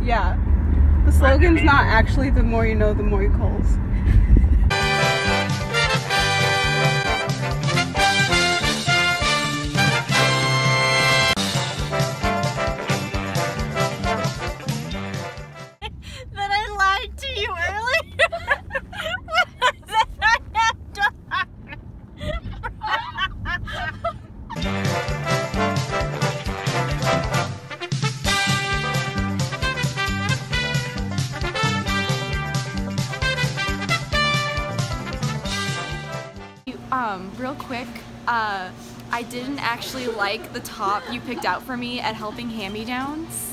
Yeah. The slogan's not actually the more you know, the more you calls. That I lied to you earlier when I said I had dark. Real quick, I didn't actually like the top you picked out for me at Helping Hand-Me-Downs.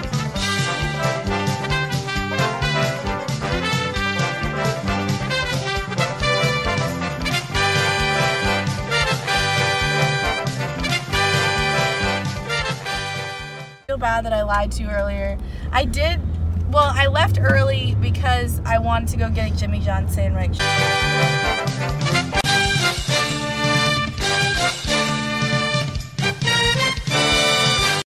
I feel bad that I lied to you earlier. I left early because I wanted to go get a Jimmy John sandwich.